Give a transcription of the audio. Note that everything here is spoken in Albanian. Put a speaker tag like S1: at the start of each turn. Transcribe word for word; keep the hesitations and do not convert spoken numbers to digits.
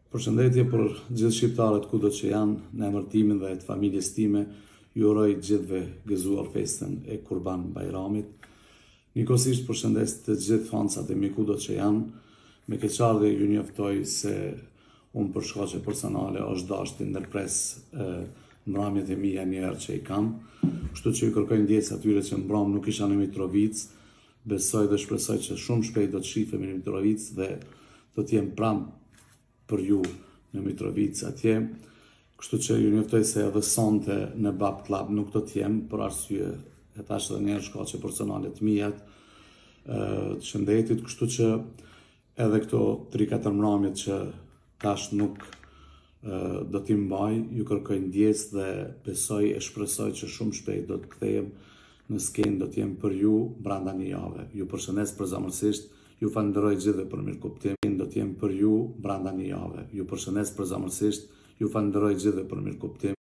S1: Përshëndetje për gjithë shqiptarët kudo që janë, në emër timin dhe të familjes time, ju uroj gjithëve gëzuar festën e Kurban Bajramit. Njëkohësisht përshëndes të gjithë fansat e mi kudo që janë, me keqardhje ju njoftoj se unë për shkaqe personale është dashur të ndërpres mbrëmjet e mia një herë që i kam, kështu që ju kërkoj ndjes atyre që mbrëm nuk isha në Mitrovic, besoj dhe shpresoj që shumë shpejt do të shifemi në Mitrovic dhe do të jem pranë për ju në Mitrovic atje, kështu që ju njoftoj se edhe sonte në Bab Club nuk do të jem për arsye e tash edhe një shkaqe personale të mia të shëndetit, kështu që edhe këto tri katër mbrëmjet që tash nuk do t'i mbaj, ju kërkoj ndjes dhe besoj e shpresoj që shumë shpejt do të kthehem në skenë, do të jem për ju brenda një jave. Ju përshëndes përzemërsisht, ju falenderoj gjithë për mirëkuptim, do të jem për ju brenda një jave. Ju përshëndes përzemërsisht, ju falenderoj gjithë për mirëkuptim.